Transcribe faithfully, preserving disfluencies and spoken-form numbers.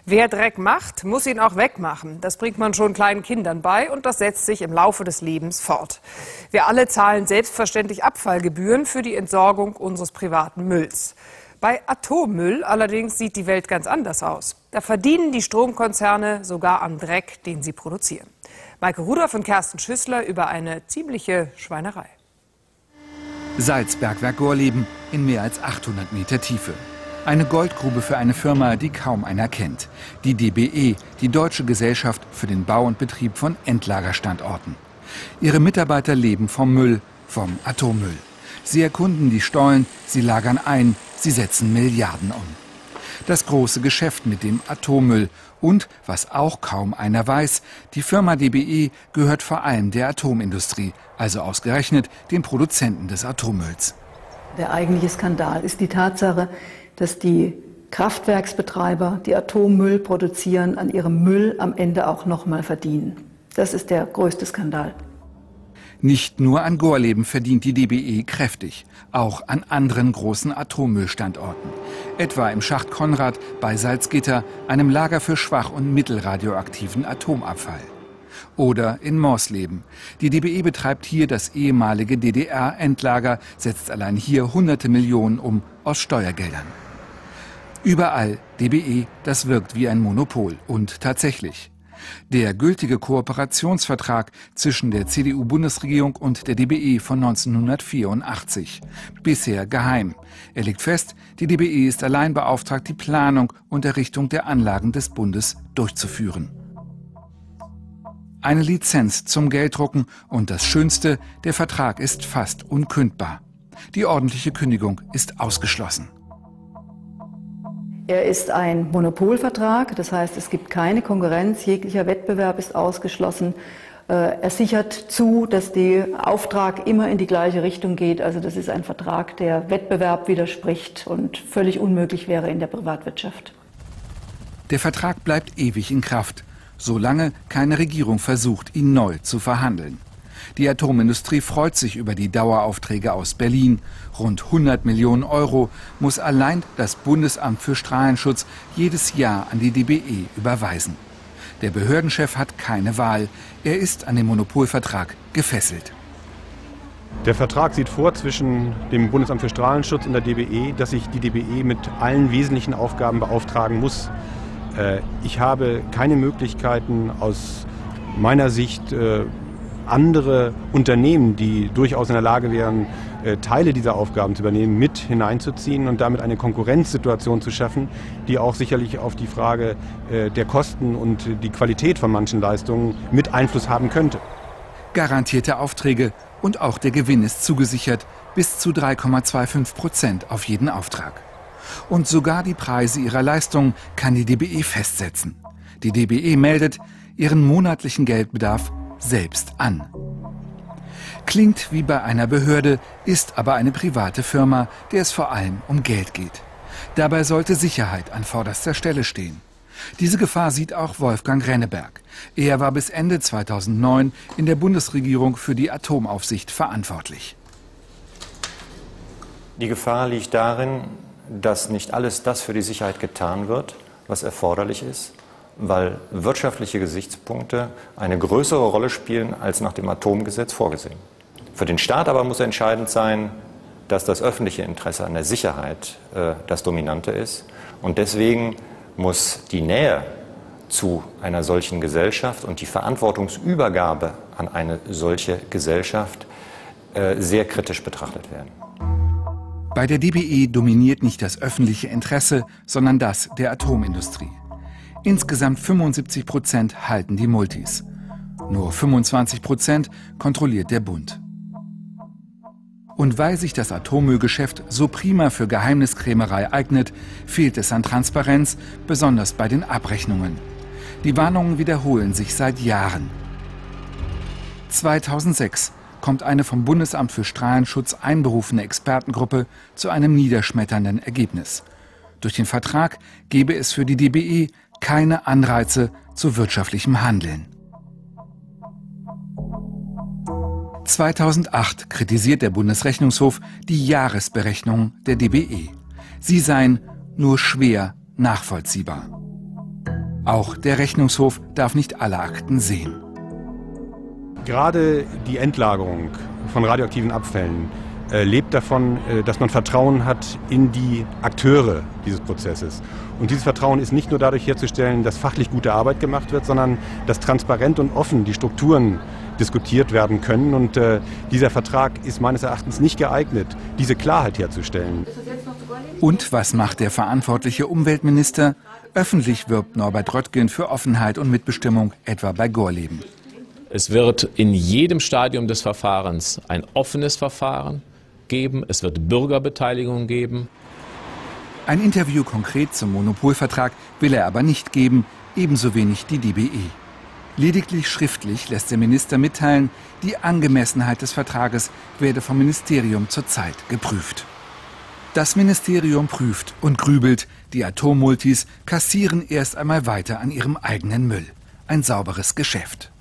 Wer Dreck macht, muss ihn auch wegmachen. Das bringt man schon kleinen Kindern bei und das setzt sich im Laufe des Lebens fort. Wir alle zahlen selbstverständlich Abfallgebühren für die Entsorgung unseres privaten Mülls. Bei Atommüll allerdings sieht die Welt ganz anders aus. Da verdienen die Stromkonzerne sogar am Dreck, den sie produzieren. Maike Rudolph und Kerstin Schüssler über eine ziemliche Schweinerei. Salzbergwerk Gorleben in mehr als achthundert Meter Tiefe. Eine Goldgrube für eine Firma, die kaum einer kennt. Die D B E, die Deutsche Gesellschaft für den Bau und Betrieb von Endlagerstandorten. Ihre Mitarbeiter leben vom Müll, vom Atommüll. Sie erkunden die Stollen, sie lagern ein, sie setzen Milliarden um. Das große Geschäft mit dem Atommüll. Und, was auch kaum einer weiß, die Firma D B E gehört vor allem der Atomindustrie, also ausgerechnet den Produzenten des Atommülls. Der eigentliche Skandal ist die Tatsache, dass die Kraftwerksbetreiber, die Atommüll produzieren, an ihrem Müll am Ende auch noch mal verdienen. Das ist der größte Skandal. Nicht nur an Gorleben verdient die D B E kräftig, auch an anderen großen Atommüllstandorten. Etwa im Schacht Konrad bei Salzgitter, einem Lager für schwach- und mittelradioaktiven Atomabfall. Oder in Morsleben. Die D B E betreibt hier das ehemalige D D R-Endlager, setzt allein hier hunderte Millionen um aus Steuergeldern. Überall D B E, das wirkt wie ein Monopol. Und tatsächlich. Der gültige Kooperationsvertrag zwischen der C D U-Bundesregierung und der D B E von neunzehnhundertvierundachtzig. Bisher geheim. Er legt fest, die D B E ist allein beauftragt, die Planung und Errichtung der Anlagen des Bundes durchzuführen. Eine Lizenz zum Gelddrucken und das Schönste, der Vertrag ist fast unkündbar. Die ordentliche Kündigung ist ausgeschlossen. Er ist ein Monopolvertrag, das heißt, es gibt keine Konkurrenz, jeglicher Wettbewerb ist ausgeschlossen. Er sichert zu, dass der Auftrag immer in die gleiche Richtung geht. Also das ist ein Vertrag, der Wettbewerb widerspricht und völlig unmöglich wäre in der Privatwirtschaft. Der Vertrag bleibt ewig in Kraft, solange keine Regierung versucht, ihn neu zu verhandeln. Die Atomindustrie freut sich über die Daueraufträge aus Berlin. Rund hundert Millionen Euro muss allein das Bundesamt für Strahlenschutz jedes Jahr an die D B E überweisen. Der Behördenchef hat keine Wahl. Er ist an den Monopolvertrag gefesselt. Der Vertrag sieht vor zwischen dem Bundesamt für Strahlenschutz und der D B E, dass sich die D B E mit allen wesentlichen Aufgaben beauftragen muss. Ich habe keine Möglichkeiten aus meiner Sicht, andere Unternehmen, die durchaus in der Lage wären, Teile dieser Aufgaben zu übernehmen, mit hineinzuziehen und damit eine Konkurrenzsituation zu schaffen, die auch sicherlich auf die Frage der Kosten und die Qualität von manchen Leistungen mit Einfluss haben könnte. Garantierte Aufträge und auch der Gewinn ist zugesichert, bis zu drei Komma fünfundzwanzig Prozent auf jeden Auftrag. Und sogar die Preise ihrer Leistungen kann die D B E festsetzen. Die D B E meldet ihren monatlichen Geldbedarf selbst an. Klingt wie bei einer Behörde, ist aber eine private Firma, der es vor allem um Geld geht. Dabei sollte Sicherheit an vorderster Stelle stehen. Diese Gefahr sieht auch Wolfgang Renneberg. Er war bis Ende zweitausendneun in der Bundesregierung für die Atomaufsicht verantwortlich. Die Gefahr liegt darin, dass nicht alles das für die Sicherheit getan wird, was erforderlich ist, weil wirtschaftliche Gesichtspunkte eine größere Rolle spielen als nach dem Atomgesetz vorgesehen. Für den Staat aber muss entscheidend sein, dass das öffentliche Interesse an der Sicherheit äh, das Dominante ist. Und deswegen muss die Nähe zu einer solchen Gesellschaft und die Verantwortungsübergabe an eine solche Gesellschaft äh, sehr kritisch betrachtet werden. Bei der D B E dominiert nicht das öffentliche Interesse, sondern das der Atomindustrie. Insgesamt fünfundsiebzig Prozent halten die Multis. Nur fünfundzwanzig Prozent kontrolliert der Bund. Und weil sich das Atommüllgeschäft so prima für Geheimniskrämerei eignet, fehlt es an Transparenz, besonders bei den Abrechnungen. Die Warnungen wiederholen sich seit Jahren. zweitausendsechs kommt eine vom Bundesamt für Strahlenschutz einberufene Expertengruppe zu einem niederschmetternden Ergebnis. Durch den Vertrag gebe es für die D B E keine Anreize zu wirtschaftlichem Handeln. zweitausendacht kritisiert der Bundesrechnungshof die Jahresberechnung der D B E. Sie seien nur schwer nachvollziehbar. Auch der Rechnungshof darf nicht alle Akten sehen. Gerade die Endlagerung von radioaktiven Abfällen äh, lebt davon, äh, dass man Vertrauen hat in die Akteure dieses Prozesses. Und dieses Vertrauen ist nicht nur dadurch herzustellen, dass fachlich gute Arbeit gemacht wird, sondern dass transparent und offen die Strukturen diskutiert werden können. Und äh, dieser Vertrag ist meines Erachtens nicht geeignet, diese Klarheit herzustellen. Und was macht der verantwortliche Umweltminister? Öffentlich wirbt Norbert Röttgen für Offenheit und Mitbestimmung, etwa bei Gorleben. Es wird in jedem Stadium des Verfahrens ein offenes Verfahren geben. Es wird Bürgerbeteiligung geben. Ein Interview konkret zum Monopolvertrag will er aber nicht geben, ebenso wenig die D B E. Lediglich schriftlich lässt der Minister mitteilen, die Angemessenheit des Vertrages werde vom Ministerium zurzeit geprüft. Das Ministerium prüft und grübelt, die Atommultis kassieren erst einmal weiter an ihrem eigenen Müll. Ein sauberes Geschäft.